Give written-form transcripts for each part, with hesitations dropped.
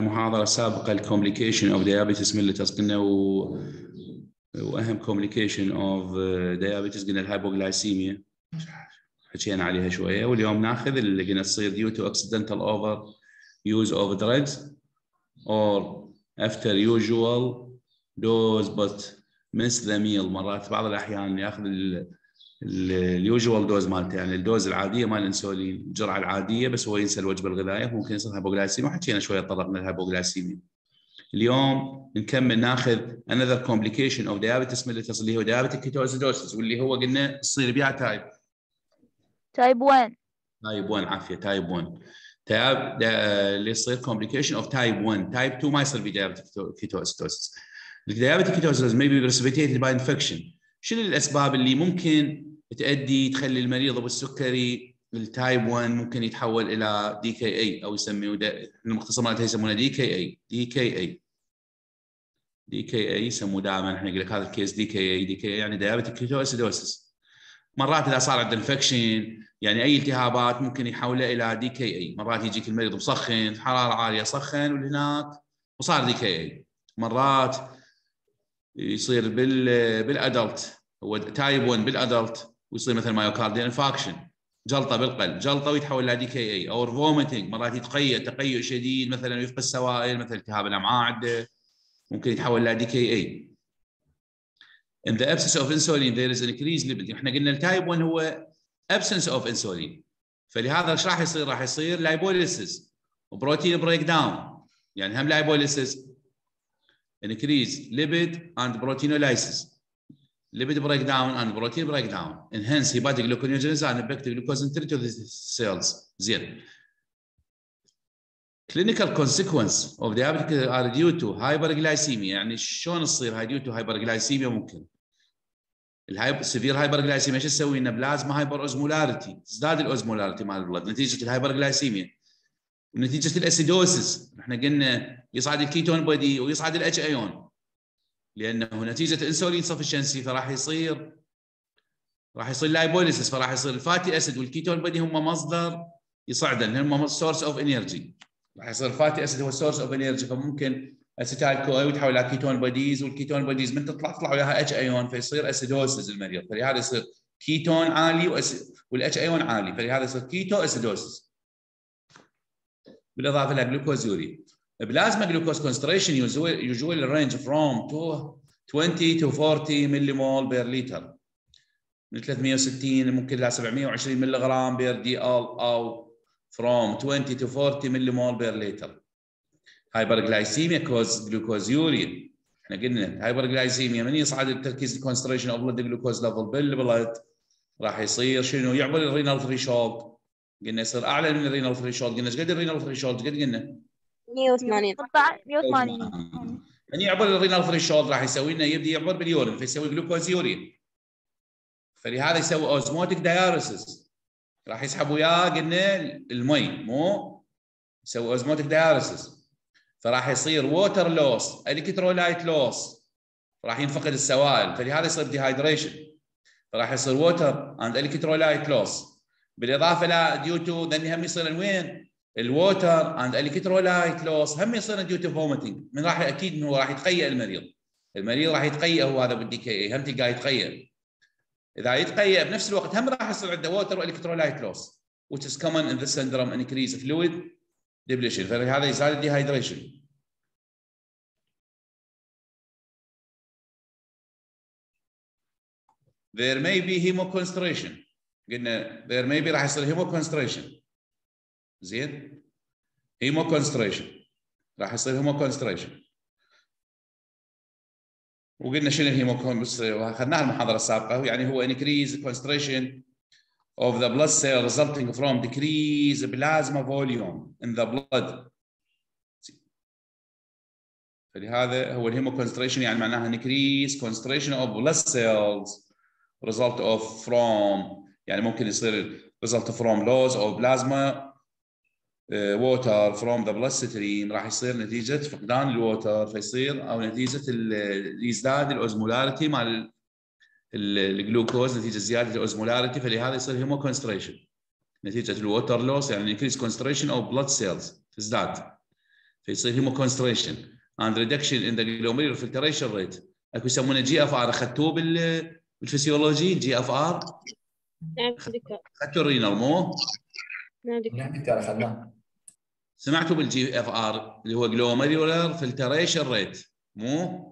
المحاضرة السابقة الكومبليكيشن اوف دايابيتس ميليتس قلنا واهم كومبليكيشن اوف دايابيتس قلنا الهايبوغلايسيميا حكينا عليها شوية، واليوم ناخذ اللي قلنا تصير due to accidental over use of drugs or after usual dose but miss the meal. مرات بعض الأحيان ياخذ اليوجوال دوز مالته، يعني الدوز العاديه مال الانسولين، الجرعه العاديه، بس هو ينسى الوجبه الغذائيه، ممكن يصير هايبوغلايسيميا، وحكينا شويه تطرقنا للهايبوغلايسيميا. اليوم نكمل ناخذ another complication of diabetes mellitus اللي هو diabetic ketoacidosis، واللي هو قلنا تصير بها تايب 1. تايب 1 عافيه، تايب 1 اللي يصير complication of type 1. type 2 ما يصير به diabetic ketoacidosis. diabetic ketoacidosis may be precipitated by infection. شنو الاسباب اللي ممكن تخلي المريض ابو السكري التايب 1 ممكن يتحول الى دي كي اي، او يسميه المختصر مالته يسمونه دي كي اي. دي كي اي يسموه دائما، احنا نقول لك هذا الكيس دي كي اي يعني دايابيتيك كيتواسيدوسيس. مرات اذا صار عنده انفكشن، يعني اي التهابات ممكن يحوله الى دي كي اي. مرات يجيك المريض مسخن، حراره عاليه، سخن وهناك وصار دي كي اي. مرات يصير بالادلت، هو تايب 1 بالادلت، ويصير مثل مايوكارديال انفاكشن، جلطه بالقلب، جلطه ويتحول الى دي كي اي. او فوميتنج، مرات تقيؤ شديد مثلا ويفقد السوائل، مثل التهاب الامعاء عنده، ممكن يتحول الى دي كي اي. In the absence of insulin there is an increased libido. احنا قلنا التايب 1 هو absence of insulin، فلهذا ايش راح يصير؟ راح يصير لايبوليسيس وبروتين بريك داون، يعني هم لايبوليسيس increase lipid and proteinolysis, lipid breakdown and protein breakdown, and hence hepatic gluconeogenesis and effective glucose entry to the cells. زين. Clinical consequence of diabetic are due to hyperglycemia. يعني شلون تصير هاي due to hyperglycemia؟ ممكن severe hyperglycemia شو تسوي لنا؟ بلازما هايبر اوزمولاريتي، تزداد الاوزمولاريتي مال البلد نتيجه الهايبرجلايسيميا ونتيجه الاسيدوسيس. احنا قلنا يصعد الكيتون بودي ويصعد الاتش ايون، لانه نتيجه انسولين سفشنسي فراح يصير لايبوليسيس، فراح يصير الفاتي اسيد والكيتون بودي هم مصدر يصعدن، هم سورس اوف انرجي. راح يصير الفاتي اسيد هو سورس اوف انرجي، فممكن اسيتايل كو ويتحول الى كيتون بوديز، والكيتون بوديز من تطلع وياها اتش ايون، فيصير اسيدوسيس المريض، فلهذا يصير كيتون عالي والاتش ايون عالي، فلهذا يصير كيتو اسيدوسيس. بالاضافه الى جلوكوزيوريا. بلازما جلوكوز كونسنتريشن usually range from 20 to 40 مليمول بير لتر، من 360 ممكن ل 720 ملي غرام بير دي ال، او from 20 to 40 مليمول بير لتر. هايبرجلايسيميا كوز جلوكوزيوريا. احنا قلنا الهايبرجلايسيميا من يصعد التركيز الكونسنتريشن اوف بلد جلوكوز ليفل بالبلد راح يصير شنو؟ يعبر الرينال ثريشولد. قلنا يصير اعلى من الرينال ثريشولد. قلنا ايش قد الرينال ثريشولد؟ قد قلنا 180. 180. من يعبر الرينال ثريشولد راح يسوي لنا يبدا يعبر باليورين، فيسوي جلوكوزيوريا، فلهذا يسوي اوزموتيك دايوريسيس. راح يسحب وياه قلنا المي، مو يسوي اوزموتيك دايوريسيس، فراح يصير ووتر لوس، الكترولايت لوس، راح ينفقد السوائل، فلهذا يصير ديهايدريشن، فراح يصير ووتر اند الكترولايت لوس. بالاضافه الى ديوتو ذني هم يصير وين؟ الووتر اند الكترولايت لوس هم يصير ديوتو فوميتنج. من راح اكيد انه راح يتقيأ المريض راح يتقيأ، هو هذا بالدي كي اي هم تلقاه يتقيأ. اذا يتقيأ بنفس الوقت هم راح يصير عنده ووتر والكترولايت لوس which is common in this syndrome and increase fluid depletion، فهذا يزال الديهايدريشن. There may be hemoconstration. قلنا there may be راح يصير hemoconstration. زين؟ hemoconstration راح يصير hemoconstration. وقلنا شنو الهيموكونستريشن؟ اخذناها المحاضره السابقه، يعني هو increase concentration of the blood cell resulting from decrease plasma volume in the blood. فلهذا هو الهيموكونستريشن، يعني معناها increase concentration of blood cells result of from، يعني ممكن يصير result from loss of plasma water from the bloodstream، راح يصير نتيجه فقدان الووتر، فيصير او نتيجه يزداد الاوزمولاريتي مال الجلوكوز، نتيجه زياده الاوزمولاريتي، فلهذا يصير هيموكونستريشن نتيجه الووتر لوس، يعني increase concentration of blood cells تزداد، فيصير هيمو كونستريشن اند ريدكشن ان ذا جلوميرولار فلتريشن ريت. اكو يسمونه جي اف ار، اخذتوه بالفسيولوجي الجي اف ار؟ نعم دكتور. اخذتوا الرينال مو؟ نعم دكتور اخذناه. سمعتوا بالجي اف ار اللي هو جلوميرولار فلتريشن ريت مو؟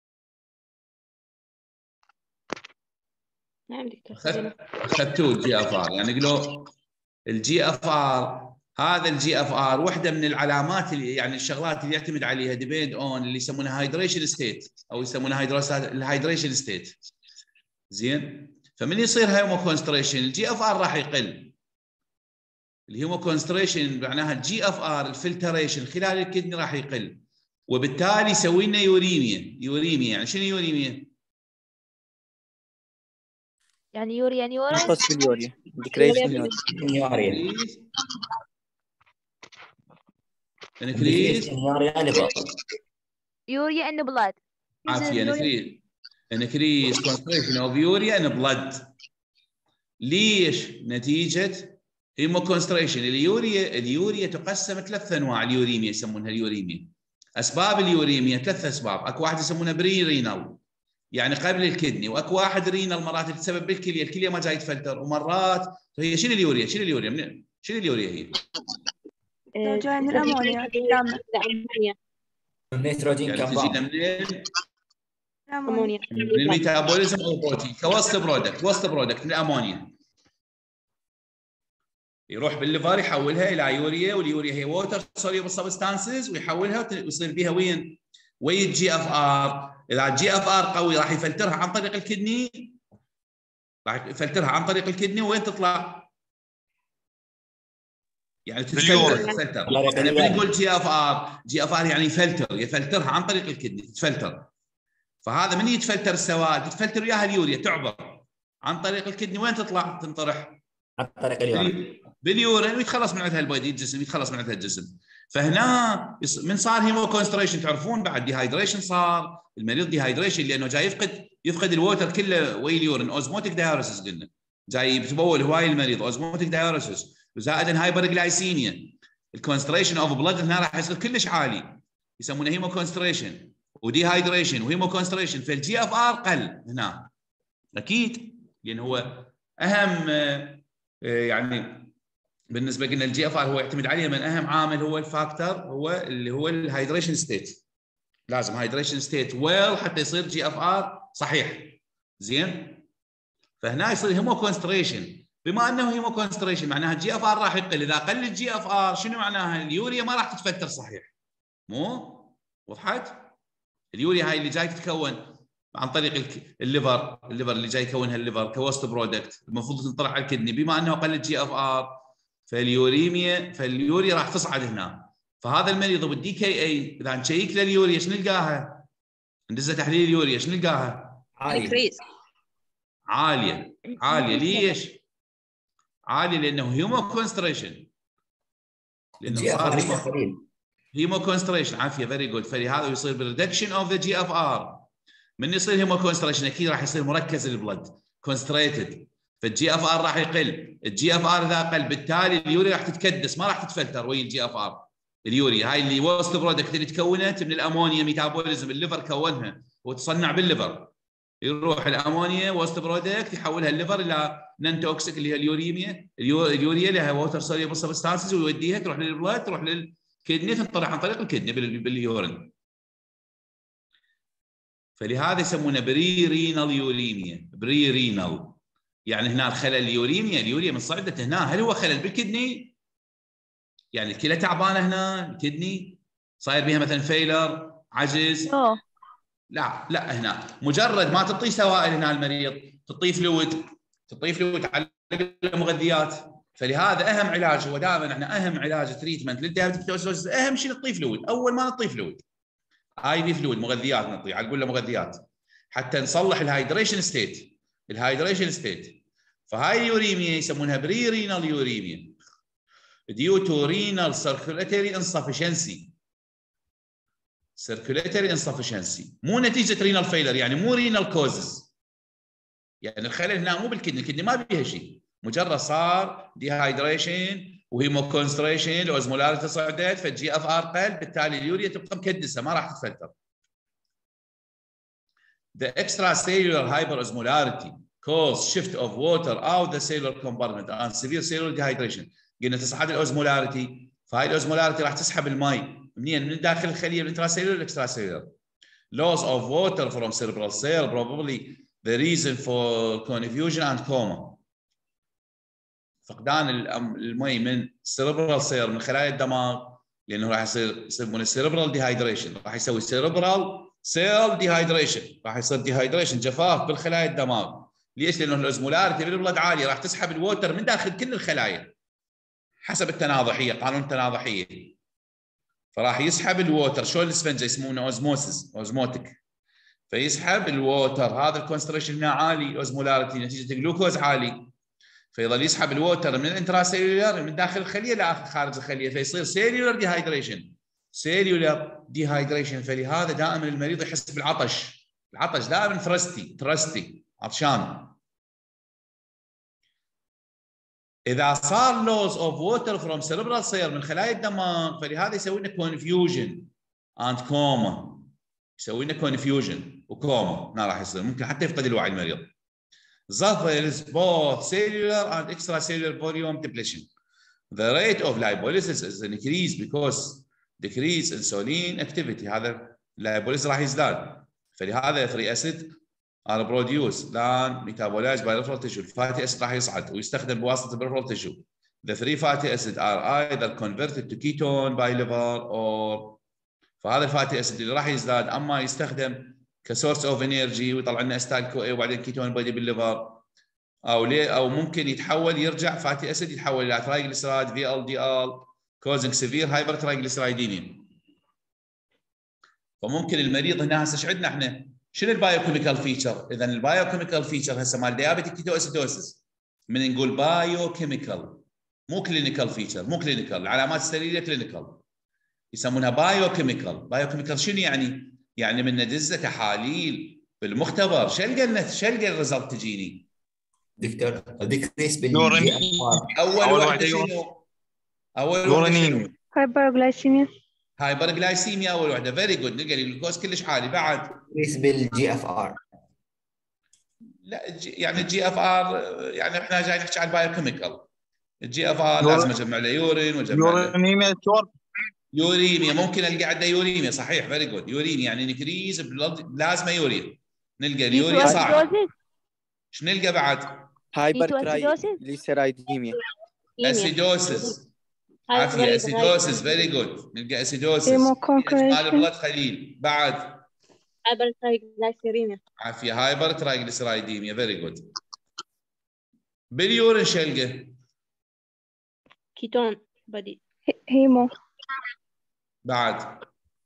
نعم دكتور. اخذتوه الجي اف ار، يعني الجي اف ار هذا الجي اف ار واحده من العلامات اللي يعني الشغلات اللي يعتمد عليها ديبيند اون اللي يسمونها هايدريشن ستيت او يسمونها الهايدريشن ستيت. زين، فمن يصير هيمو كونستريشن الجي اف ار راح يقل. الهيمو كونستريشن معناها الجي اف ار الفلتريشن خلال الكدني راح يقل، وبالتالي يسوي لنا يوريميا. يعني شنو يوريميا؟ يعني يوريا نقص في اليوريا، ديكريس يوريا. انكريز يوريا ان بلاد. عافيه. انكريز كونستريشن اوف يوريا ان بلاد. ليش؟ نتيجه هيمو كونستريشن. اليوريا تقسم 3 انواع. اليوريميا يسمونها اليوريميا. اسباب اليوريميا 3 اسباب. اكو واحد يسمونه بري رينال يعني قبل الكدني، واكو واحد رينال مرات تسبب بالكليه، الكليه ما جاي تفلتر، ومرات هي شنو اليوريا؟ شنو اليوريا هي؟ جاي من الأمونيا. النيتروجين يعني كم تجينا منين؟ أمونيا. من الميتابوليزم او البروتين كوست برودكت من الامونيا، يروح بالليفر يحولها الى يوريا، واليوريا هي ووتر سوليبل سبستانسز، ويحولها ويصير بها وين الجي اف ار. اذا الجي اف ار قوي راح يفلترها عن طريق الكدني، وين تطلع؟ يعني تتفلتر. احنا بنقول جي اف ار يعني يفلترها عن طريق الكدني، تتفلتر. فهذا من يتفلتر السوائل تتفلتر وياها اليوريا، تعبر عن طريق الكدني، وين تطلع؟ تنطرح عن طريق اليورين باليورين، ويتخلص من عندها الجسم، يتخلص من عندها الجسم. فهنا من صار هيمو كونستريشن، تعرفون بعد ديهايدريشن، صار المريض ديهايدريشن لانه جاي يفقد الووتر كله ويا اليورين. اوزموتيك دايوريسيس قلنا، جاي يتبول هواي المريض، اوزموتيك دايوريسيس، وزائدا هايبر جلايسيميا. الكونستريشن اوف بلد هنا راح يصير كلش عالي، يسمونه هيمو كونستريشن وديهايدريشن وهيمو كونستريشن. فالجي اف ار قل هنا اكيد، لان هو اهم يعني بالنسبه قلنا الجي اف ار هو يعتمد عليه من اهم عامل، هو الفاكتور اللي هو الهايدريشن ستيت. لازم هايدريشن ستيت ويل حتى يصير جي اف ار صحيح. زين، فهنا يصير هيمو كونستريشن. بما انه هيمو كونستريشن معناها الجي اف ار راح يقل. اذا قل الجي اف ار شنو معناها؟ اليوريا ما راح تتفلتر صحيح. مو وضحت؟ اليوريا هاي اللي جاي تتكون عن طريق الليفر اللي جاي يكونها الليفر كوست برودكت، المفروض تنطرح على الكدني. بما انه قل الجي اف ار فاليوريا راح تصعد هنا. فهذا المريض بالدي كي اي اذا نشيك لليوريا شنو نلقاها؟ ندز تحليل اليوريا شنو نلقاها؟ عاليه. ليش؟ عاليه لانه هيمو كونستريشن، لانه صار هيمو كونستريشن. عافيه، فيري جود. فلهذا يصير بالريدكشن اوف ذا جي اف ار. من يصير هيمو كونستريشن اكيد راح يصير مركز البلد كونستريتد، فالجي اف ار راح يقل. الجي اف ار اذا قل بالتالي اليوريا راح تتكدس، ما راح تتفلتر ويا الجي اف ار. اليوريا هاي اللي وست برودكت اللي تكونت من الامونيا، ميتابوليزم الليفر كونها وتصنع بالليفر، يروح الامونيا وست برودكت يحولها الليفر الى نون توكسيك اللي هي اليوريا اللي هي ووتر سوليبل سبستانسز، ويوديها تروح للبلد، تروح للكدني، تنطرح عن طريق الكدني باليورين. فلهذا يسمونه بري رينال يوريميا. بري رينال يعني هنا الخلل اليوريا من صعدته هنا. هل هو خلل بالكدني؟ يعني الكلى تعبانه هنا، الكدني صاير بها مثلا فيلر، عجز؟ لا هنا مجرد ما تعطيه سوائل هنا المريض، تعطيه فلويد على المغذيات. فلهذا اهم علاج هو دائما احنا اهم علاج تريتمنت للدايابيتيك كيتوسيدوسيس اهم شيء نعطيه فلويد. اول ما نعطيه فلويد اي في فلويد، مغذيات نعطيه، نقول له مغذيات حتى نصلح الهايدريشن ستيت. فهاي اليوريميا يسمونها بري رينال يوريميا ديو تو رينال سيركولاتوري انسفشنسي، مو نتيجه رينال فيلر، يعني مو رينال كوزز. يعني الخلل هنا مو بالكدني، الكدني ما بيها شيء، مجرد صار ديهايدريشن وهيمو كونستريشن الاوزمولاريتي صعدت فالجي اف ار قل، بالتالي اليوريا تبقى مكدسه ما راح تتفلتر. The extracellular hyperosmolarity cause shift of water out the cellular compartment and severe cellular dehydration. قلنا تصعد الاوزمولاريتي، فهاي الاوزمولاريتي راح تسحب الماء منين؟ من داخل الخليه الانتراسيلولر والاكستراسيلولر. Loss of water from cerebral cell probably the reason for confusion and coma. فقدان المي من cerebral cell من خلايا الدماغ لانه راح يصير cerebral dehydration، راح يسوي cerebral cell dehydration، راح يصير dehydration جفاف بالخلايا الدماغ. ليش؟ لانه الاوزمولاريتي بالبلد عاليه راح تسحب الووتر من داخل كل الخلايا حسب التناضحيه، قانون التناضحيه. فراح يسحب الووتر، شلون الاسفنجه يسمونه اوزموسيس اوزموتيك، فيسحب الووتر. هذا الكونستريشن هنا عالي الاوزمولاريتي نتيجه الجلوكوز عالي، فيظل يسحب الووتر من الانتراسيلولر من داخل الخليه خارج الخليه، فيصير سيلولر ديهايدريشن. سيلولر ديهايدريشن، فلهذا دائما المريض يحس بالعطش، العطش دائما ثرستي عطشان. اذا صار لوز اوف ووتر فروم سيربرال سير من خلايا الدماغ، فلهذا يسوي لنا كونفيوجن اند كوما، يسوي لنا كونفيوجن وكوما هنا راح يصير، ممكن حتى يفقد الوعي المريض. Suffers both cellular and extracellular volume depletion. The rate of lipolysis is increased because decrease insulin activity. هذا lipolysis راح يزداد، فلهذا free acid are produced than metabolized by peripheral tissue. الفاتي acid راح يصعد ويستخدم بواسطة peripheral tissue. The free fatty acids are either converted to ketone by liver or، فهذا الفاتي acid اللي راح يزداد اما يستخدم كسورس اوف انرجي ويطلع لنا استايل كو اي وبعدين كيتون بودي بالليفر، او ممكن يتحول يرجع فاتي اسيد يتحول الى ترايجليسرايد في ال دي ال كوزنج سيفير هايبر ترايجليسرايدينيا. فممكن المريض هنا هسه ايش عندنا احنا؟ شنو البايوكيميكال فيتشر؟ اذا البايوكيميكال فيتشر هسه مال ديابيتيك كيتو اسيدوسيس من نقول بايوكيميكال مو كلينيكال فيتشر، مو كلينيكال، العلامات السريريه كلينيكال يسمونها بايوكيميكال. بايوكيميكال شنو يعني؟ يعني من ندزه تحاليل بالمختبر شو لقى الريزلت تجيني؟ دكتور ديكريس بالجي اف ار. اول واحده شنو؟ اول واحده هايبرغلايسيميا. هايبرغلايسيميا اول واحده، فيري جود، نلقى الجلوكوز كلش عالي. بعد ديكريس بالجي اف ار. لا يعني الجي اف ار يعني احنا جاي نحكي عن البايوكيميكال. الجي اف ار لازم اجمع له يورين واجمع له يوريميا، ممكن القى عنده يوريميا صحيح، فيري جود. يوريميا يعني نكريز بلازما يوريا، نلقى اليوريا صعب. ايش نلقى بعد؟ هايبرترايجليسيرايديميا. اسيدوسيس، عافيه اسيدوسيس، فيري جود، نلقى اسيدوسيس مال بلد خليل. بعد هايبر ترايجليسيريميا، عافيه هايبر ترايجليسيرايديميا، فيري جود. باليورين شو القى؟ كيتون بدي هيمو. بعد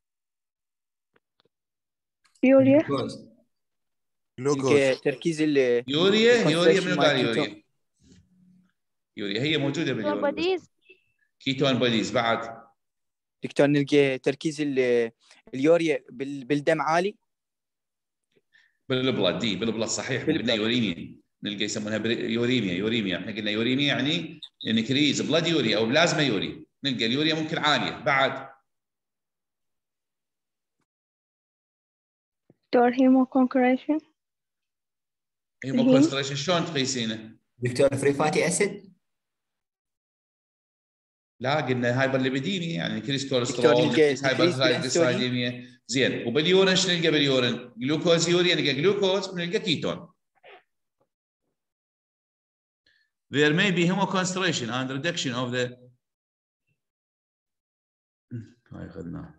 يوريا. جلوكوز. تركيز يوريا منو قال يوريا؟ يوريا هي موجوده باليوريا. بوديز. كيتون بوديز. بعد دكتور نلقى تركيز اليوريا بالدم عالي. بالبلد دي بالبلد صحيح، قلنا يوريميا، نلقى يسمونها يوريميا، احنا قلنا يوريميا يعني انكريز بلد يوريا او بلازما يوريا، نلقى اليوريا ممكن عاليه. بعد دكتور هيمو كونكريشن. هيمو كونستريشن شلون تقيسينه؟ دكتور فري فاتي اسيد. لا قلنا هايبرليبيديميا يعني انكريز كوليسترول، هايبر ترايجليسيرايديميا. زين، وباليورين شنو نلقى باليورين؟ جلوكوز يوريا، نلقى جلوكوز ونلقى كيتون. There may be hemoconcentration and reduction of the هاي اخذناه.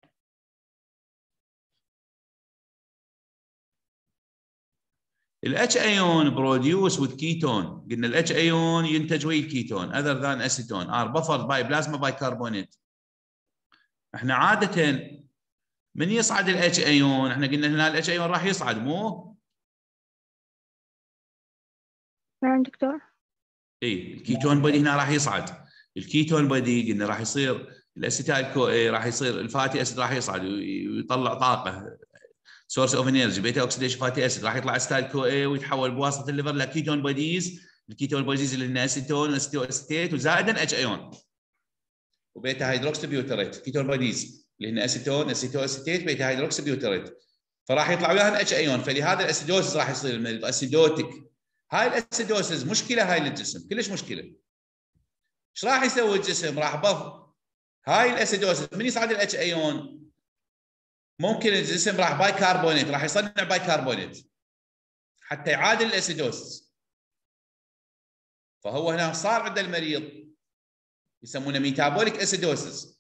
الاتش ايون بروديوس وذ كيتون، قلنا الاتش ايون ينتج ويا الكيتون other than acetone are buffered by plasma bicarbonate. احنا عاده من يصعد الاتش ايون، احنا قلنا هنا الاتش ايون راح يصعد مو؟ نعم دكتور. اي الكيتون بودي هنا راح يصعد، الكيتون بودي قلنا راح يصير الاسيتايل كو اي، راح يصير الفاتي اسيد راح يصعد ويطلع طاقه سورس اوف انرجي بيتا اوكسيديشن فاتي اسيد، راح يطلع اسيتايل كو اي ويتحول بواسطه الليفر لكيتون بوديز الكيتون بوديز اللي هن اسيتون اسيتواسيتيت وزائدا اتش ايون وبيتا هيدروكسي بيوتريت. كيتون بوديز اللي هن اسيتون اسيتواسيتيت بيتا هيدروكسي بيوتريت، فراح يطلع وياهن اتش ايون، فلهذا الاسيدوسس راح يصير المريض اسيدوتيك. هاي الاسيدوسس مشكله هاي للجسم، كلش مشكله. ايش راح يسوي الجسم؟ راح بض هاي الاسيدوسس من يصعد الاتش ايون، ممكن الجسم راح بايكربونات، راح يصنع بايكربونات حتى يعادل الاسيدوسس. فهو هنا صار عند المريض يسمونه ميتابوليك اسيدوسس.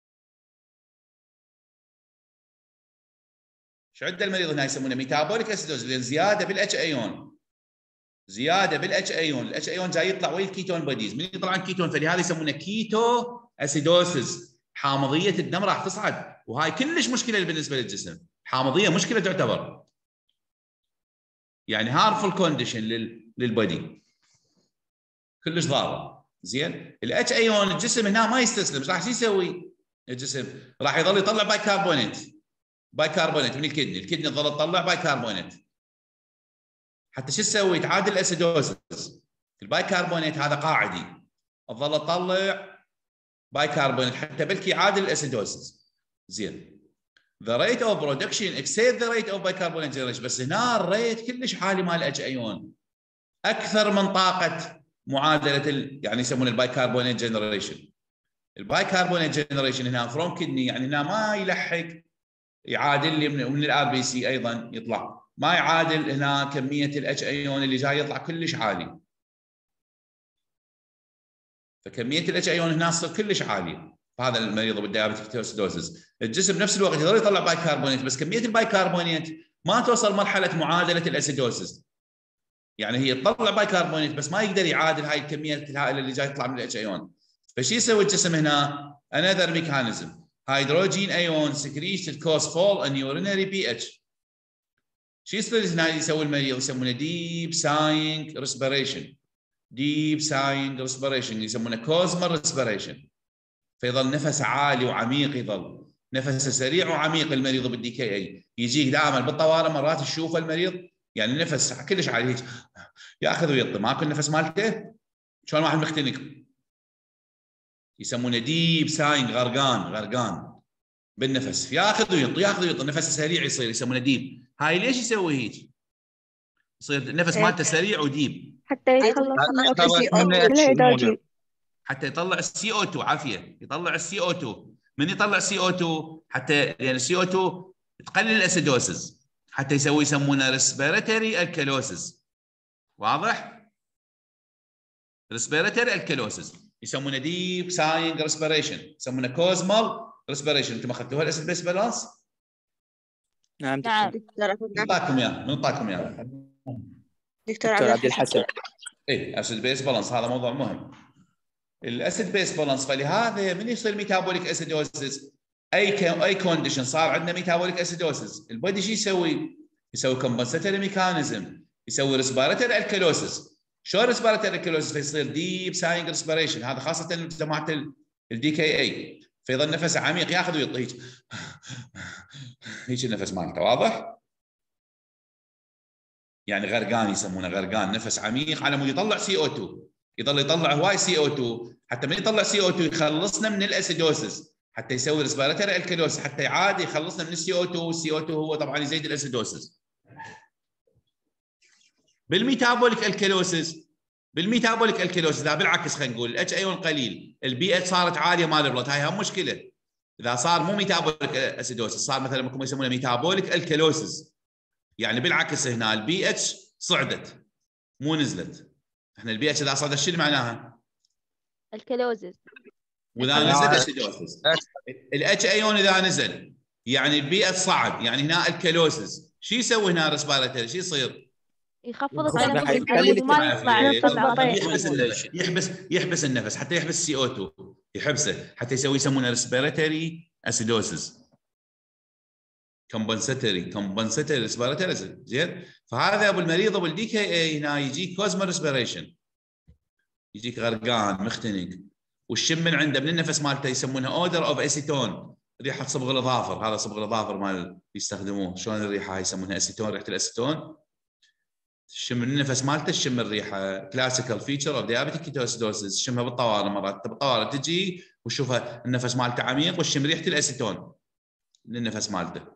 شو عند المريض هنا يسمونه ميتابوليك اسيدوسس، لان زياده بالاتش ايون، زياده بالاتش ايون، الاتش ايون جاي يطلع ويا الكيتون بوديز، من يطلع عن كيتون فلهذا يسمونه كيتو اسيدوسس. حامضيه الدم راح تصعد، وهاي كلش مشكله بالنسبه للجسم. حامضيه مشكله تعتبر، يعني هارفul كونديشن للبودي، كلش ضاره. زين الاتش ايون الجسم هنا ما يستسلم، راح شو يسوي؟ الجسم راح يظل يطلع بايكربونات، بايكربونات من الكدني، الكدني تظل تطلع بايكربونات حتى شو تسوي؟ تعادل الاسيدوسس. البايكربونات هذا قاعدي، تظل تطلع بايكربونات حتى بلكي يعادل الاسيدوسس. زين the rate of production exceed the rate of bicarbonate generation، بس هنا الريت كلش عالي مال اتش ايون، اكثر من طاقه معادله يعني يسمونه البايكربونات جنريشن. البايكربونات جنريشن هنا فروم كدني، يعني هنا ما يلحق يعادل لي من الار بي سي ايضا يطلع، ما يعادل هنا كميه الاتش ايون اللي جاي يطلع كلش عالي. فكميه الاتش ايون هنا تصير كلش عاليه. فهذا المريض بالديابيتيك كيتوسيدوزز الجسم بنفس الوقت يقدر يطلع بايكربونات، بس كميه البايكربونات ما توصل مرحله معادله الاسيدوسس. يعني هي تطلع بايكربونات بس ما يقدر يعادل هاي الكميه الهائله اللي جاي تطلع من الاتش ايون. فشي يسوي الجسم هنا؟ another mechanism hydrogen ion secretion cause fall in urinary pH. شو يصير هنا يسوي المريض؟ يسمونه deep sighing respiration. deep sighing respiration يسمونه cosmal respiration. فيظل نفس عالي وعميق، يظل نفسه سريع وعميق المريض بالدي كي اي. يجيك دائما بالطوارئ مرات تشوف المريض يعني نفس كلش عالي هيك ياخذ ويعطي، ماكو النفس مالته شلون واحد مختنق. يسمونه ديب ساينج، غرقان بالنفس، ياخذ ويعطي ياخذ ويعطي، نفسه سريع يصير، يسمونه ديب. هاي ليش يسوي هيك؟ يصير النفس مالته سريع وديب حتى يتخلص من الهيدروجين، حتى يطلع السي او 2. عافيه، يطلع السي او 2. من يطلع سي او 2 حتى يعني السي او 2 تقلل الاسيدوسز حتى يسمونه ريسبيراتوري الكالوسز. واضح؟ ريسبيراتوري الكالوسز يسمونه ديب ساينج ريسبيريشن، يسمونه كوزمال ريسبيريشن. انتم اخذتوها الاسيد بيس بالانس؟ نعم دكتور. من اعطاكم اياه دكتور عبد الحسن. اي اسيد بيس بالانس هذا موضوع مهم. الاسيد بيس بالانس، فلهذا من يصير ميتابوليك اسيدوسس اي كونديشن صار عندنا ميتابوليك اسيدوسس، البودي شو يسوي؟ يسوي كومبنساتوري ميكانيزم، يسوي ريسبيراتوري الكالوسس. شلون ريسبيراتوري الكالوسس؟ فيصير ديب ساينج ريسبيريشن، هذا خاصه جماعه الدي كي اي، فيظل نفسه عميق ياخذ ويعطي هيك النفس مالته. واضح؟ يعني غرقان، يسمونه غرقان، نفس عميق على مود يطلع سي او 2، يضل يطلع هواي سي او 2 حتى من يطلع سي او 2 يخلصنا من الاسيدوسس، حتى يسوي ريسبيراتوري الكالوسس حتى يعادي يخلصنا من السي او 2، والسي او 2 هو طبعا يزيد الاسيدوسس. بالميتابوليك الكالوسس لا بالعكس، خلينا نقول الاتش ايون قليل، البي اتش صارت عاليه مال البلد، هاي هم مشكله. اذا صار مو ميتابوليك اسيدوسس، صار مثلا ممكن يسمونه ميتابوليك الكالوسس، يعني بالعكس هنا البي اتش صعدت مو نزلت. احنا البي اتش اذا صعدت شنو معناها؟ الكالوزز. واذا نزلت اسيدوسس. الاتش ايون اذا نزل يعني البي اتش صعد، يعني هنا الكالوسس. شو يسوي هنا ريسبيراتوري؟ شو يصير؟ يخفض التنفس وما يحبس النفس حتى يحبس سي او 2، يحبسه حتى يسمونه ريسبيراتوري اسيدوسس. كومبنساتوري ريسبيراتوري. زين، فهذا ابو المريض ابو الدي كي اي هنا يجيك كوزمال ريسبيريشن، يجيك غرقان مختنق، والشم من عنده من النفس مالته يسمونها اودر اوف اسيتون، ريحه صبغ الاظافر. هذا صبغ الاظافر مال يستخدموه، شلون الريحه هاي يسمونها اسيتون، ريحه الاسيتون تشم النفس مالته، تشم الريحه. كلاسيكال فيتشر اوف ديابيتيك كيتوسيدوسيس، تشمها بالطوارئ مرات، بالطوارئ تجي وتشوفها النفس مالته عميق وتشم ريحه الاسيتون للنفس مالته.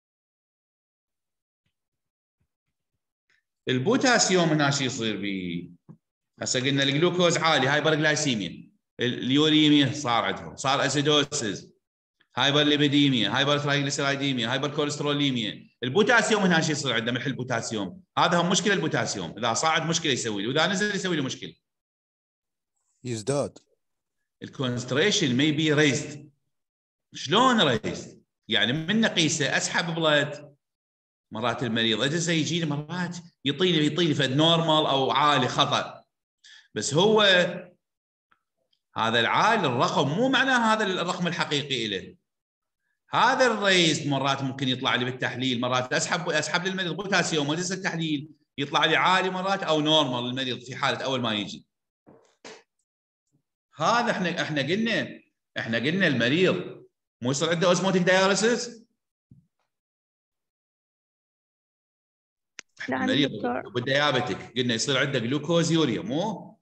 البوتاسيوم هنا شو يصير بيه؟ هسه قلنا الجلوكوز عالي، هايبرغلايسيميا، اليوريميا صار عندهم، صار اسيدوسيس، هايبر ليبيديميا، هايبر ترايغليسيرايديميا، هايبر كوليستروليميا. البوتاسيوم هنا شو يصير عنده؟ ملح البوتاسيوم، هذا هم مشكله البوتاسيوم، اذا صعد مشكله يسوي له، واذا نزل يسوي له مشكله. يزداد. الكونستريشن may be raised. شلون ريزد؟ يعني من نقيسه اسحب بلد، مرات المريض اجلسه يجي لي مرات يطيلي فد نورمال او عالي خطا، بس هو هذا العالي الرقم مو معناه هذا الرقم الحقيقي له. هذا الريز مرات ممكن يطلع لي بالتحليل، مرات اسحب للمريض بوتاسيوم واجلس التحليل يطلع لي عالي مرات او نورمال للمريض في حاله اول ما يجي. هذا احنا قلنا المريض مو يصير عنده اوزموتيك داياليسيس؟ نعم المريض دكتور. بالديابيتك قلنا يصير عنده جلوكوزيوريا، مو؟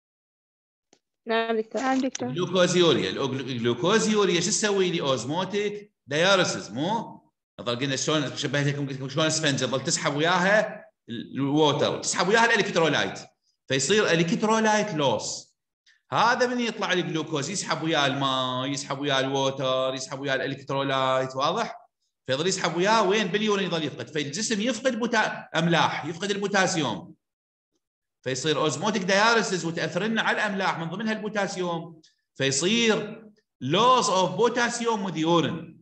نعم دكتور. نعم دكتور. الجلوكوزيوريا شو تسوي لي؟ اوزموتيك داياليسيس، مو؟ قلنا شلون شبهتكم شلون اسفنجه تظل تسحب وياها الووتر وتسحب وياها الالكترولايت، فيصير الكترولايت لوس. هذا من يطلع الجلوكوز يسحب وياه الماء، يسحب وياه الووتر، يسحب وياه الالكترولايت، واضح؟ فيظل يسحب وياه وين؟ باليورين يظل يفقد، فالجسم يفقد املاح، يفقد البوتاسيوم، فيصير اوزموتيك داياليسيس وتاثر لنا على الاملاح من ضمنها البوتاسيوم، فيصير لوس اوف بوتاسيوم وذ يورين.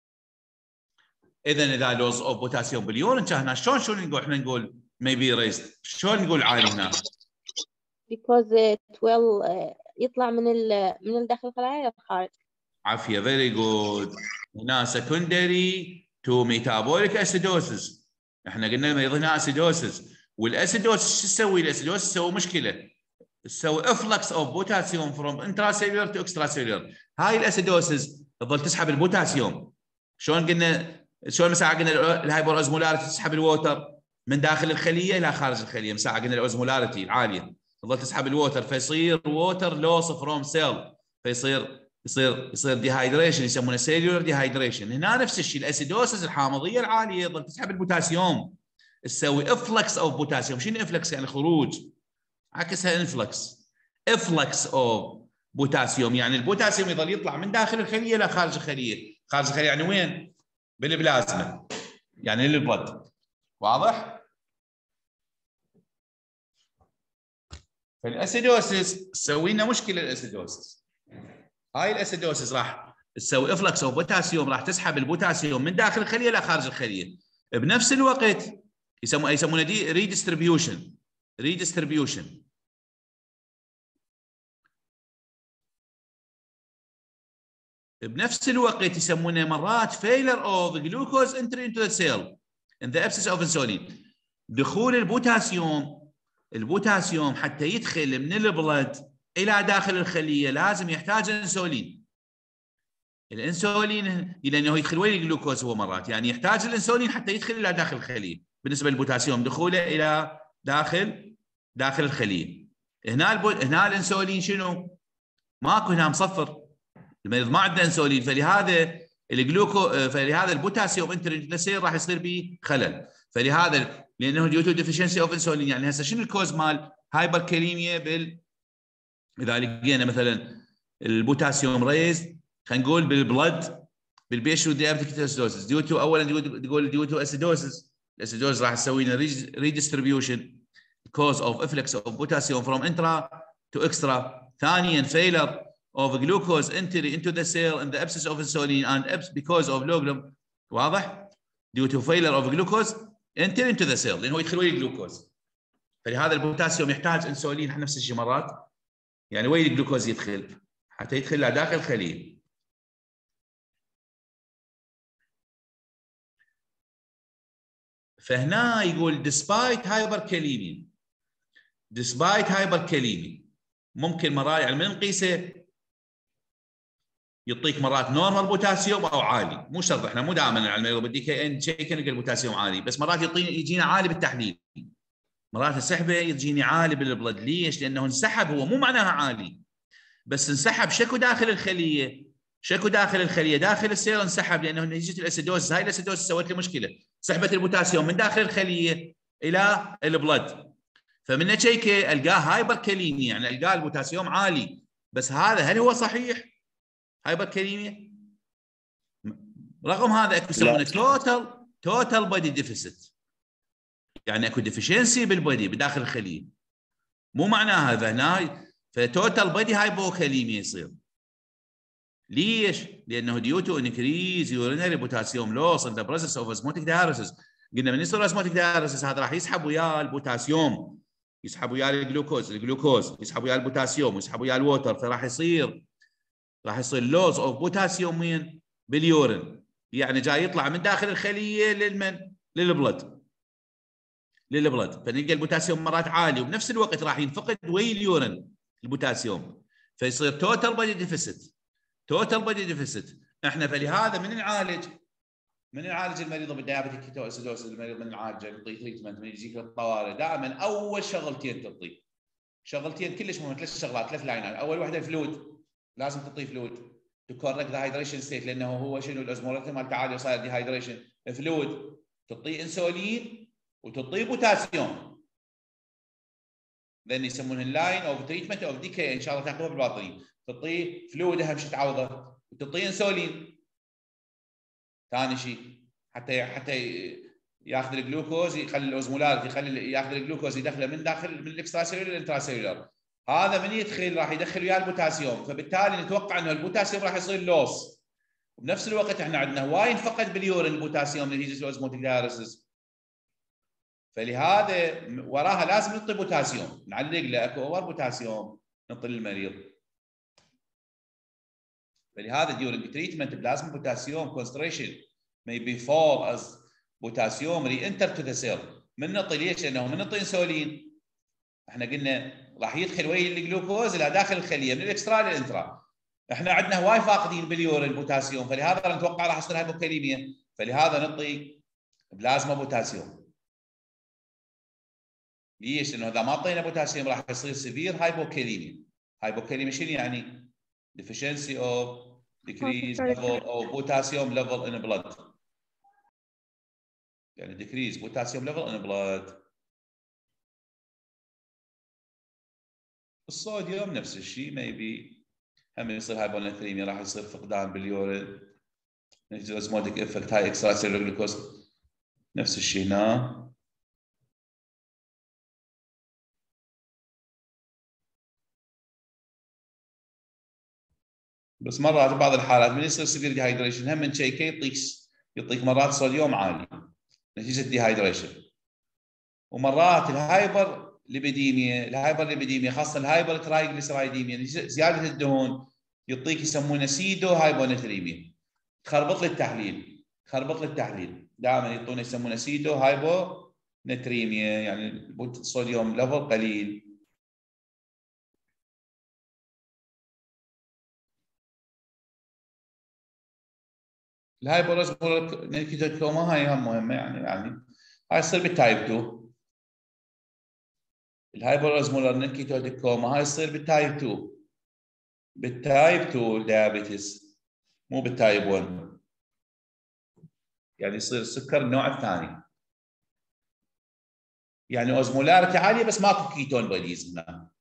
اذا لوس اوف بوتاسيوم باليورين كان شلون نقول احنا نقول ميبي ريست؟ شلون نقول عالي هنا؟ because it will يطلع من الداخل الخلايا للخارج. عافيه، فيري جود. هنا سكندري تو ميتابوليك اسيدوسيس. احنا قلنا المريض هنا اسيدوسيس، والاسيدوسيس شو تسوي؟ الاسيدوسيس تسوي مشكله، تسوي افلكس اوف بوتاسيوم فروم انترا سيلولر تو اكسترا سيلولر. هاي الاسيدوسيس تظل تسحب البوتاسيوم. شلون قلنا؟ شلون مساعة قلنا الهايبر اوزمولاريتي تسحب الووتر من داخل الخليه الى خارج الخليه، مساعة قلنا الاوزمولاريتي العاليه تظل تسحب الووتر، فيصير ووتر لوس فروم سيل، فيصير ديهايدريشن، يسمونه سيلولر ديهايدريشن. هنا نفس الشيء، الاسيدوسيس الحامضيه العاليه تظل تسحب البوتاسيوم، تسوي افلكس اوف بوتاسيوم. شنو افلكس؟ يعني خروج، عكسها انفلكس. افلكس اوف بوتاسيوم يعني البوتاسيوم يظل يطلع من داخل الخليه الى خارج الخليه، خارج الخليه يعني وين؟ بالبلازما، يعني للبلد، واضح؟ فالاسيدوسيس تسوي لنا مشكله. الاسيدوسيس هاي الاسيدوسيس راح تسوي افلكس اوف بوتاسيوم، راح تسحب البوتاسيوم من داخل الخليه الى خارج الخليه. بنفس الوقت يسمونه دي ريديستريبيوشن. بنفس الوقت يسمونه مرات failure of glucose entry into the cell in the absence of insulin. دخول البوتاسيوم حتى يدخل من البلد الى داخل الخليه لازم يحتاج الانسولين. الانسولين لانه يدخل وين الجلوكوز هو مرات، يعني يحتاج الانسولين حتى يدخل الى داخل الخليه. بالنسبه للبوتاسيوم دخوله الى داخل الخليه. هنا الانسولين شنو؟ ماكو، هنا مصفر، المريض ما عنده انسولين، فلهذا فلهذا البوتاسيوم انترنسيل راح يصير به خلل. فلهذا لانه ديو تو ديفيشنسي اوف انسولين. يعني هسه شنو الكوز مال هايبر كاليميا اذا لقينا مثلا البوتاسيوم ريز، خلينا نقول بالبلد بالبيشنت ديابيتيك كيتوسيدوسيس، ديو تو اولا ديو تو اسيدوسيس. الاسيدوسيس راح تسوي لنا ريديستريبيوشن كوز اوف افلكس اوف بوتاسيوم فروم انترا تو اكسترا. ثانيا فيلر of glucose entry into the cell in the absence of insulin and because of low glucose. واضح؟ due to failure of glucose entry into the cell، لانه يدخل وين الجلوكوز. فلهذا البوتاسيوم يحتاج انسولين نفس الشيء مرات، يعني وين الجلوكوز يدخل؟ حتى يدخل داخل الخليه. فهنا يقول despite hyperkalemia ممكن مرات يعني من نقيسه يعطيك مرات نورمال بوتاسيوم او عالي، مو شرط، احنا مو دائما على المريض بالدي كي ان شيك نلقى البوتاسيوم عالي، بس مرات يجينا عالي بالتحليل، مرات السحبه يجيني عالي بالبلد. ليش؟ لانه انسحب، هو مو معناها عالي، بس انسحب شكو داخل الخليه، شكو داخل الخليه، داخل السير انسحب، لانه نتيجه الاسيدوز. هاي الاسيدوز سوت لي مشكله، سحبت البوتاسيوم من داخل الخليه الى البلد، فمن تشيكه القاه هايبر كاليميا، يعني القاه البوتاسيوم عالي. بس هذا هل هو صحيح هايبر كاليميا؟ رغم هذا اكو يسمونه توتال بودي ديفيسيت، يعني اكو ديفيشنسي بالبودي بداخل الخليه، مو معناها هذا. فتوتال بودي هايبوكاليميا يصير. ليش؟ لانه ديو تو انكريز يورينري بوتاسيوم لوس ان ذا بريزنس اوف اوزموتيك دايوريسيس. قلنا من يصير اوزموتيك دايوريسيس هذا راح يسحب وياه البوتاسيوم، يسحب وياه الجلوكوز يسحب وياه البوتاسيوم ويسحب وياه الووتر، فراح يصير لوز اوف بوتاسيوم وين؟ باليورين. يعني جاي يطلع من داخل الخليه للبلد. فنلقى البوتاسيوم مرات عالي، وبنفس الوقت راح ينفقد ويا اليورين البوتاسيوم، فيصير توتال بودي ديفيسيت. احنا فلهذا من نعالج المريض بالديابيتيك كيتواسيدوز، المريض من نعالجه نعطيه تريتمنت من يجيك الطوارئ، دائما اول شغلتين تعطيه، شغلتين كلش مهمه، 3 لاينات. اول وحده الفلويد، لازم تعطيه فلويد تو كوركت ذا هايدريشن ستيت، لانه هو شنو الازمولات مال تعالي صاير دي هايدريشن. فلويد تعطيه انسولين وتعطيه بوتاسيوم، لان يسمونه اللاين اوف تريتمنت اوف دي كي، ان شاء الله تاخذوها بالباطني. تعطيه فلويد اهم شيء تعوضه، وتعطيه انسولين ثاني شيء حتى ياخذ الجلوكوز، يخلي الاوزمولاريتي، ياخذ الجلوكوز يدخله من داخل من الاكسترا سيلولر للانترا سيلولر. هذا من يدخل راح يدخل وياه البوتاسيوم، فبالتالي نتوقع انه البوتاسيوم راح يصير لوس. وبنفس الوقت احنا عندنا هواي انفقد باليورين البوتاسيوم نتيجه الاوزموتيك دايوريسيس، فلهذا وراها لازم نعطي بوتاسيوم، نعلق له اكو اوفر بوتاسيوم نعطي للمريض. فلهذا during treatment بلازم بوتاسيوم concentration may be fall as potassium re-enter to the cell. من نعطي ليش؟ لانه من نعطي انسولين احنا قلنا راح يدخل ويا الجلوكوز الى داخل الخليه من الاكسترا للانترا. احنا عندنا هواي فاقدين باليورين البوتاسيوم، فلهذا نتوقع راح يصير هايبوكاليميا، فلهذا نعطي بلازما بوتاسيوم. ليش؟ لانه اذا ما اعطينا بوتاسيوم راح يصير سيفير هايبوكاليميا. هايبوكاليميا شنو يعني؟ deficiency of decrease level of potassium level in blood. يعني decrease potassium level in blood. الصوديوم نفس الشيء maybe هم يصير هايبوناتريميا، راح يصير فقدان باليورين نتيجة اوزموتيك افكت هاي اكسترا سيلولر جلوكوز، نفس الشيء هنا. بس مرات بعض الحالات من يصير سيفير ديهايدريشن هم من شيء يعطيك مرات صوديوم عالي نتيجه ديهايدريشن، ومرات الهايبر ليبيديميا خاصه الهايبر ترايجليسرايديميا زياده الدهون يعطيك يسمونه سيدو هايبوناتريميا. خربط لي التحليل دائما يعطونا يسمونه سيدو هايبوناتريميا، يعني الصوديوم ليفل قليل. الهايبوروزمولار نيكيتوكوما هاي هم مهمه، يعني هاي تصير بالتايب 2. الهايبوروزمولار نيكيتوكوما هاي تصير بالتايب 2. بالتايب 2 ديابيتس، مو بالتايب 1. يعني يصير السكر النوع الثاني، يعني اوزمولاريتي عاليه بس ماكو كيتون بوديز.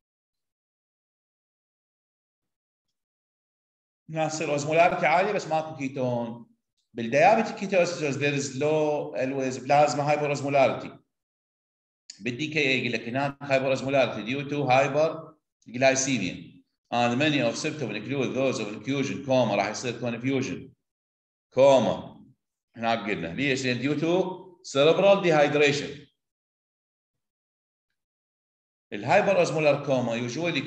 هنا يصير اوزمولاريتي عاليه بس ماكو كيتون. بالديابيتيك كيتوسيس there is low always plasma hyperosmolarity. بالدي كي اي يقول لك هناك hyperosmolarity due to hyperglycemia and many of symptoms include those of infusion coma. راح يصير confusion coma هناك قلنا ليش؟ لان due to cerebral dehydration. الهايبرosmolar coma usually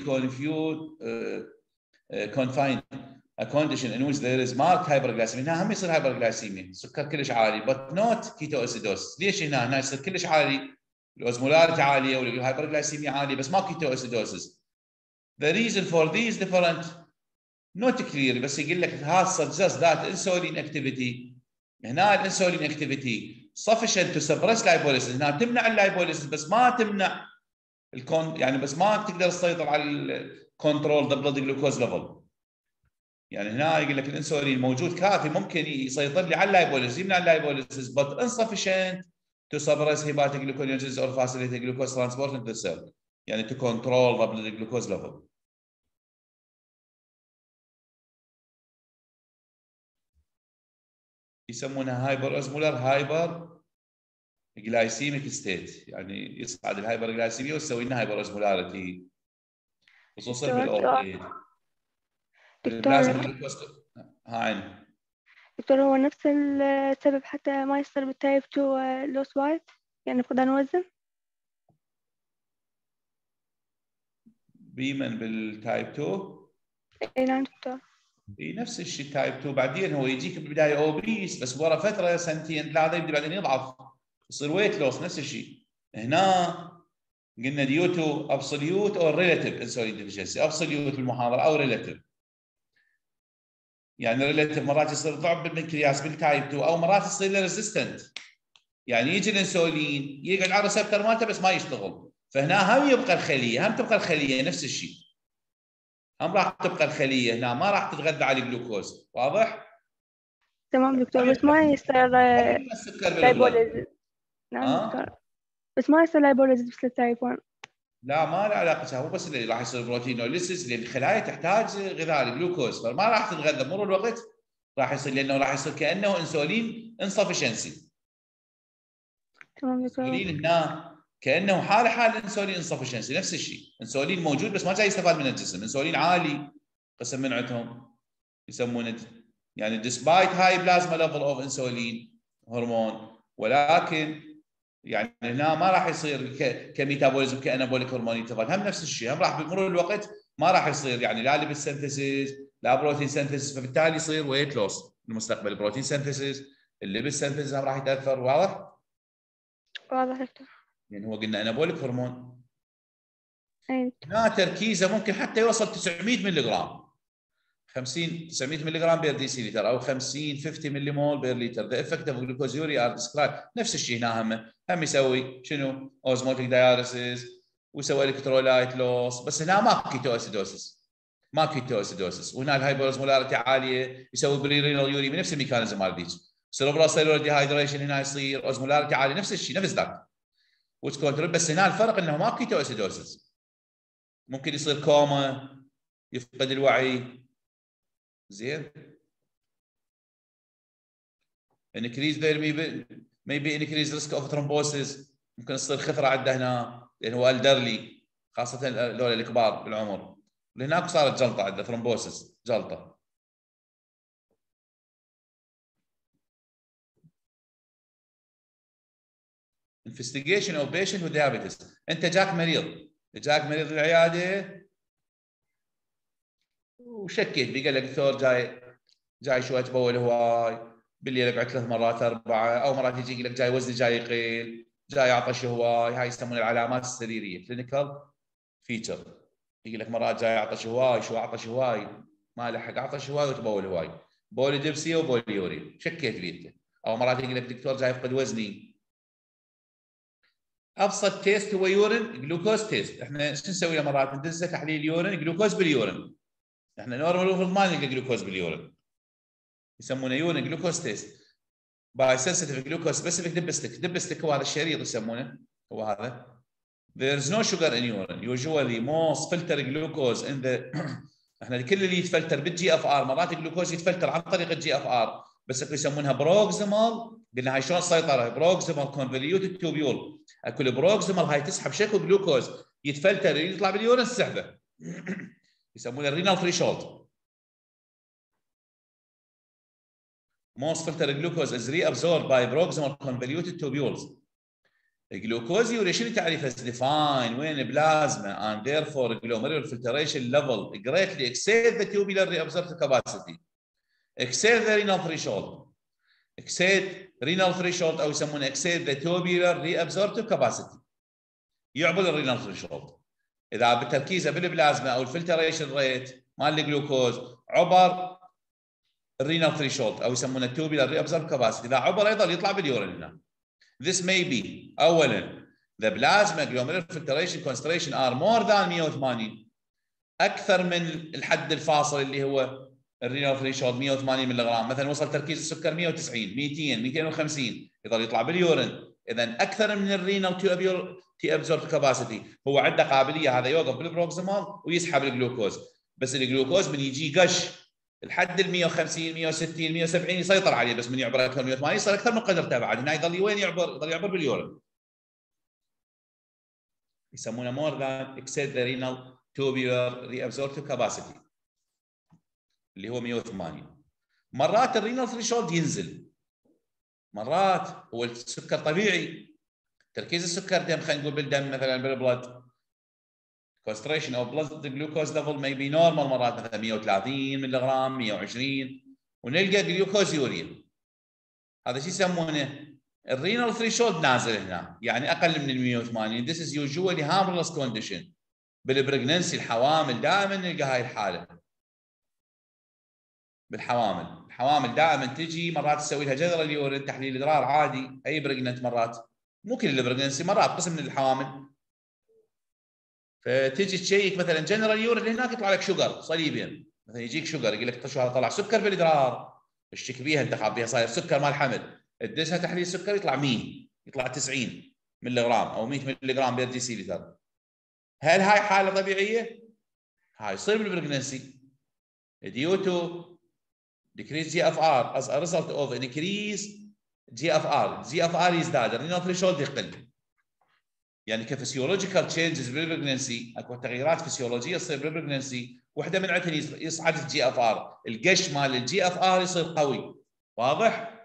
confined a condition in which there is marked hyperglycemia. هنا هم يصير hyperglycemia، سكر كلش عالي but not ketoacidosis. ليش هنا يصير كلش عالي، الاوزمولاريتي عاليه والهايبرغلايسيميا عاليه بس ما كيتواسيدوسيس. The reason for these different not clear، بس يقول لك has suggests that insulin activity. هنا الانسولين activity sufficient to suppress lipolysis. هنا تمنع اللايبوليسيس بس ما تمنع يعني بس ما تقدر تسيطر على الكنترول ذا بلود جلوكوز ليفل. يعني هنا يقول لك الانسولين موجود كافي ممكن يسيطر لي على اللايبوليسيس، يمنع اللايبوليسيس but insufficient to suppress hepatic gluconeogenesis or facilitate glucose transport into the cell. يعني to control the blood glucose level. يسمونها هايبر اوزمولار هايبر جلايسيميك ستيت، يعني يصعد الهايبر جلايسيميا وتسوي لنا هايبر اوزمولاريتي خصوصا بالاورجين. دكتور هاي دكتور هو نفس السبب حتى ما يصير بالتايب 2 لوس وايت، يعني فقدان وزن؟ بيمن بالتايب 2؟ اي نعم دكتور. اي نفس الشيء تايب 2، بعدين هو يجيك بالبدايه اوبيس بس ورا فتره سنتين ثلاثه يبدا بعدين يضعف يصير ويت لوس. نفس الشيء هنا قلنا ديو تو ابسوليوت او ريلاتيف انسولين ديفيشنسي، ابسوليوت بالمحاضره او ريلاتيف. يعني ريلاتيف مرات يصير ضعف بالبنكرياس بالتايب 2 او مرات يصير له ريزيستنت، يعني يجي الانسولين يقعد على الريسبتر مالته بس ما يشتغل، فهنا هم يبقى الخليه، هم تبقى الخليه نفس الشيء، هم راح تبقى الخليه هنا ما راح تتغذى على الجلوكوز. واضح؟ تمام دكتور بس ما يصير لايبوليزيس. نعم دكتور بس ما يصير لايبوليزيس بس التايب 1. لا ما له علاقه، هو بس اللي راح يصير بروتينوليسيس لان الخلايا تحتاج غذاء الجلوكوز فما راح تتغذى، مرور الوقت راح يصير لانه راح يصير كانه انسولين انسفشنسي. تمام دكتور. انسولين هنا كانه حال انسولين انسفشنسي، نفس الشيء، انسولين موجود بس ما جاي يستفاد من الجسم، انسولين عالي قسم من عندهم يسمونه يعني despite high plasma level of insulin هرمون، ولكن يعني هنا ما راح يصير كميتابوليزم كانابوليك هرمون يتفاد، هم نفس الشيء، هم راح بمرور الوقت ما راح يصير يعني لا ليبيد سينثيسيس لا بروتين سينثيسيس، فبالتالي يصير ويت لوس بالمستقبل. البروتين سينثيسيس الليبيد سينثيسيس راح يتاثر. واضح؟ واضح دكتور. يعني هو قلنا انابوليك هرمون اي هنا تركيزه ممكن حتى يوصل 900 ملي جرام، 50 900 ملي جرام بير ديسيلتر او 50 ملي مول بير لتر. ذا افكت اوف جلوكوزيوري ار ديسكرايب. نفس الشيء هنا هم يسوي شنو؟ اوزموتيك داياليسيس ويسوي الكترولايت لوس، بس هنا ما كيتو اسيدوسيس، ما كيتو اسيدوسيس، وهنا الهايبوزمولاريتي عاليه يسوي بريرينال يوري بنفس الميكانيزم مال ذيك. سيربرال سيلولر ديهايدريشن هنا يصير اوزمولاريتي عاليه، نفس الشيء نفس ذاك وتكونترول، بس هنا الفرق انه ما كيتو اسيدوسيس، ممكن يصير كوما يفقد الوعي. زين increase there maybe increase risk of thrombosis، ممكن تصير خثره عنده هنا لانه هو الدرلي، خاصه هذول الكبار بالعمر، لهناك صارت جلطه عنده ثرومبوسيس جلطه. investigation of patient with diabetes. انت جاك مريض العياده وشكيت بقى لك دكتور جاي شويه بول هواي بالليل يقعد 3 مرات 4، او مرات يجي لك جاي وزني جاي يقل، جاي عطش هواي، هاي يسمونها العلامات السريريه كلينيكال فيتشر. يجي لك مرات جاي عطش هواي، شو عطش هواي؟ ما لحق عطش هواي وتبول هواي، بولي دبسيه وبولي يوري، شكيت بيه. او مرات يجي لك دكتور جاي يفقد وزني. ابسط تيست هو يورين جلوكوز تيست. احنا شو نسوي له مرات؟ ندزه تحليل يورين جلوكوز باليورين. احنا نورمال ما نلقى جلوكوز باليورين، يسمونه يورين جلوكوز تيست باي سنسيتيف جلوكوز سبيسيفيك دبستك هو هذا الشريط يسمونه، هو هذا. There is no sugar in urine. Usually most filter glucose in the احنا كل اللي يتفلتر بالجي اف ار، مرات الجلوكوز يتفلتر عن طريق الجي اف ار بس يسمونها بروكسيمال. قلنا هاي شلون سيطره؟ بروكسيمال كونفوليوتد توبيول. اكو البروكسيمال هاي تسحب شكل جلوكوز يتفلتر يطلع باليورين تسحبه يسمونه الرينال ثريشولد. Most filtered glucose is reabsorbed by proximal convoluted tubules. الجلوكوز يوري شنو تعريفه؟ defined when plasma and therefore glomerular filtration level greatly exceed the tubular reabsorptive capacity. Exceed the renal threshold. Exceed renal threshold او يسمونه exceed the tubular reabsorptive capacity. يعبر الرينال threshold. اذا بتركيزه بالبلازما او الفلتريشن ريت مال الجلوكوز عبر الرينال ثريشولد او يسمونه التوبيلر ريابزورب كاباسيتي، اذا عبر ايضا يطلع باليورين هنا. This may be أولاً the plasma glomerular filtration concentration are more than 180 أكثر من الحد الفاصل اللي هو الرينال ثريشولد 180 ملغ. مثلا وصل تركيز السكر 190 200 250 يظل يطلع باليورين. إذا أكثر من الرينال تي ابزورب كاباسيتي. هو عنده قابلية هذا يوقف بالبروكسيمال ويسحب الجلوكوز، بس الجلوكوز من يجي قش الحد ال 150 160 170 يسيطر عليه، بس من يعبر اكثر من 180 يصير اكثر من قدرته بعد. هنا يظل وين يعبر؟ يظل يعبر باليورين. يسمونه more than exceed the renal tubular reabsorptive capacity اللي هو 180. مرات الرينال ثريشولد ينزل، مرات هو السكر طبيعي، تركيز السكر دم خلينا نقول بالدم مثلا بالبلد concentration of blood glucose level may be normal مرات مثلا 130 ملغ 120 ونلقى جلوكوز يوريا. هذا شو يسمونه؟ الرينال ثريشولد نازل هنا، يعني اقل من ال 180. This is usually harmless condition. بالبريجننسي الحوامل دائما نلقى هاي الحاله. الحوامل دائما تجي مرات تسوي لها جذر اليورين تحليل ادرار عادي، اي بريجننت مرات، مو كل البريجننسي، مرات قسم من الحوامل فتجي تشيك مثلا جنرال يورين هناك يطلع لك شوجر صليبين، مثلا يجيك شوجر يقول لك شو هذا طلع سكر بالادرار، اشتكي بيها انت خاف بيها صاير سكر مال حمل، تدزها تحليل سكر يطلع 100 يطلع 90 ملغ او 100 ملغ بير دي سي لتر. هل هاي حاله طبيعيه؟ هاي يصير بالبريجننسي due to decrease GFR as a result of an increase GFR يزداد، الرينال ثريشولد يقل. يعني كفسيولوجيكال تشينجز بالبريجننسي، اكو تغييرات فسيولوجيه تصير بالبريجننسي، واحده من عندها يصعد الجي اف ار، القش مال الجي اف ار يصير قوي، واضح؟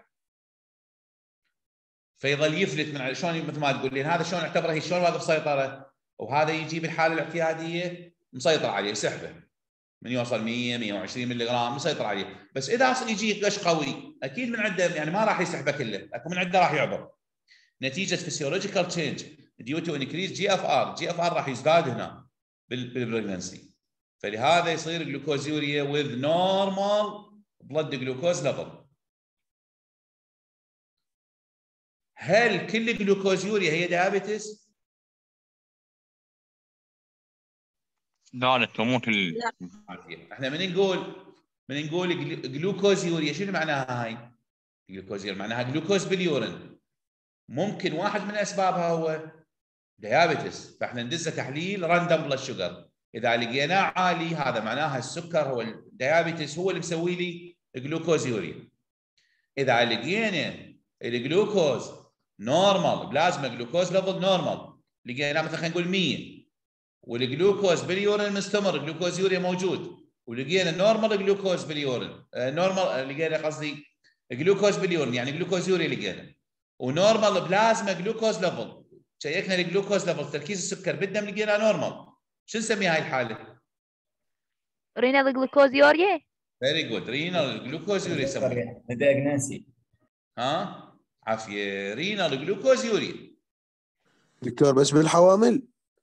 فيظل يفلت من شلون مثل ما تقول لي هذا شلون نعتبره هي شلون واقف سيطره، وهذا يجي بالحاله الاعتياديه مسيطر عليه يسحبه من يوصل 100 120 ملغ مسيطر عليه، بس اذا يجي قش قوي اكيد من عنده يعني ما راح يسحبه كله، اكو من عنده راح يعبر نتيجه فسيولوجيكال تشينج due to increase GFR راح يزداد هنا بالبريجننسي، فلهذا يصير جلوكوزيوريا with normal blood glucose level. هل كل جلوكوزيوريا هي ديابيتس؟ لا تموت احنا من نقول جلوكوزيوريا شنو معناها هاي؟ جلوكوزيوريا معناها جلوكوز باليورين، ممكن واحد من اسبابها هو ديابيتس، فاحنا ندزه تحليل راندوم بلاد شوجر، اذا لقيناه عالي هذا معناها السكر هو الديابيتس هو اللي مسوي لي جلوكوزيوريا. اذا لقينا الجلوكوز نورمال بلازما جلوكوز ليفل نورمال، لقينا مثلا خلينا نقول 100 والجلوكوز باليورين مستمر جلوكوزيوريا موجود، ولقينا نورمال جلوكوز باليورين نورمال، لقينا قصدي جلوكوز باليورين يعني جلوكوزيوريا لقينا، ونورمال بلازما جلوكوز ليفل، شيكنا الجلوكوز ليفل تركيز السكر بالدم لقينا نورمال، شو نسمي هاي الحاله؟ رينال جلوكوزيوريا. فيري جود، رينال جلوكوزيوريا يسمونها. دايجنوسي. ها؟ عافيه، رينال جلوكوزيوريا. دكتور بس بالحوامل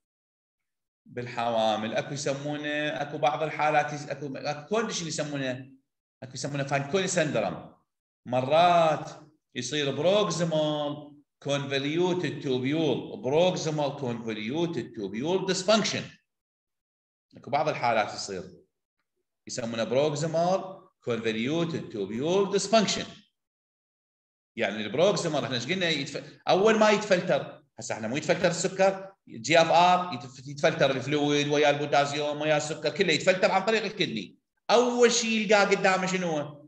اكو يسمونه، اكو بعض الحالات اكو كونديشن يسمونه، اكو يسمونه فانكوني سندروم، مرات يصير بروكسيمال convoluted tubule dysfunction. اكو بعض الحالات يصير يسمونه بروكسيمال convoluted tubule dysfunction. يعني البروكسيمال احنا ايش قلنا اول ما يتفلتر، هسه احنا مو يتفلتر السكر جي اف ار، يتفلتر الفلويد ويا البوتاسيوم ويا السكر كله يتفلتر عن طريق الكدني، اول شيء يلقاه قدامه شنو هو؟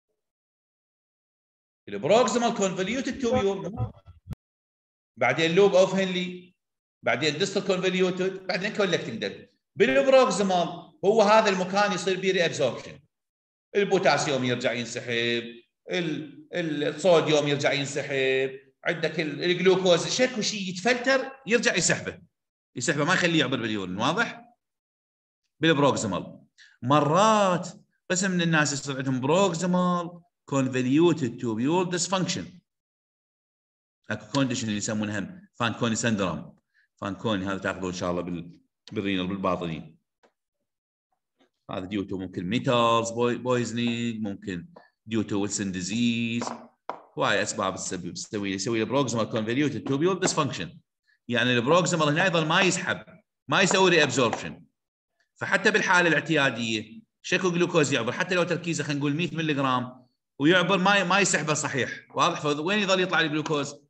البروكسيمال convoluted tubule، بعدين لوب اوف هنلي، بعدين ديستال كونفوليوتد، بعدين كولكتنج دكت. بالبروكسيمال هو هذا المكان يصير به ري ابزوربشن، البوتاسيوم يرجع ينسحب، الصوديوم يرجع ينسحب، عندك الجلوكوز شكو شيء يتفلتر يرجع يسحبه ما يخليه يعبر باليورين، واضح؟ بالبروكسيمال. مرات قسم من الناس يصير عندهم بروكسيمال convoluted tubule dysfunction، اكو كونديشن اللي يسمونها فانكوني سندروم. فانكوني هذا تاخذوه ان شاء الله بالرينال بالباطني. هذا ديوتو ممكن ميتالز بويزنينج، ممكن ديوتو ويلسون ديزيز، هواي اسباب تسوي له بروكسيمال كونفوليوتد توبيول ديسفانكشن. يعني البروكسيمال هنا ايضا ما يسحب، ما يسوي ري ابزوربشن. فحتى بالحاله الاعتياديه شكو جلوكوز يعبر، حتى لو تركيزه خلينا نقول 100 ملي جرام ويعبر ما يسحبه صحيح، واضح؟ وين يظل يطلع الجلوكوز؟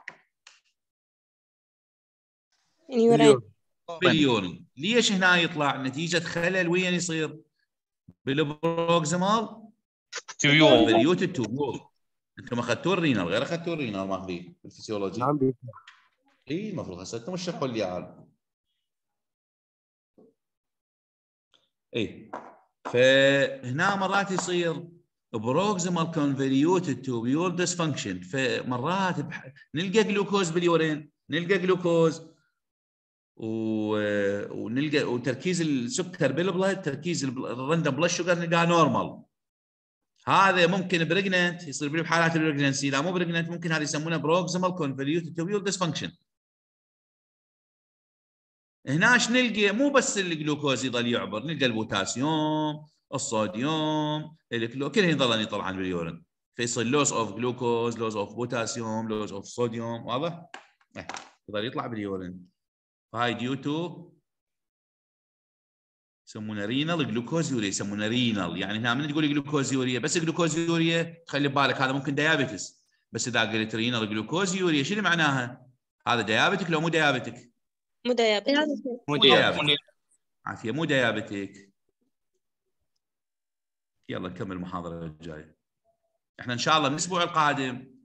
اليورين. باليورين. ليش هنا يطلع؟ نتيجه خلل وين يصير؟ بالبروكسيمال كونفوليوتد توبيول. انتم اخذتوا الرينال غير اخذتوا الرينال ماخذين بالفسيولوجي؟ نعم دكتور. اي المفروض هسه انتم اشرحوا لي عاد. اي فهنا مرات يصير بروكسيمال كونفوليوتد توبيول ديسفانكشن. فمرات نلقى جلوكوز باليورين، نلقى جلوكوز ونلقى وتركيز السكر بالبلد، تركيز الراندوم بلاد شوجر نلقاه نورمال. هذا ممكن بريجننت يصير بحالات البريجننسي، لا مو بريجننت ممكن هذه يسمونها بروكسيمال كونفوليوتد توبيول ديسفانكشن. هنا ايش نلقى؟ مو بس الجلوكوز يظل يعبر، نلقى البوتاسيوم، الصوديوم، كلهم يظلون يطلعون باليورين. فيصير لوس اوف جلوكوز، لوس اوف بوتاسيوم، لوس اوف صوديوم، واضح؟ يظل يطلع باليورين. فهاي ديو تو يسمونه رينال جلوكوز يوريا، يسمونه رينال. يعني هنا من تقول جلوكوز يوريا بس جلوكوز يوريا تخلي ببالك هذا ممكن ديابيتس، بس اذا قلت رينال جلوكوز يوريا شنو معناها؟ هذا ديابيتك لو مو ديابيتك؟ مو ديابيتك. مو ديابيتك. عافيه مو ديابيتك. يلا نكمل المحاضره الجايه. احنا ان شاء الله من الاسبوع القادم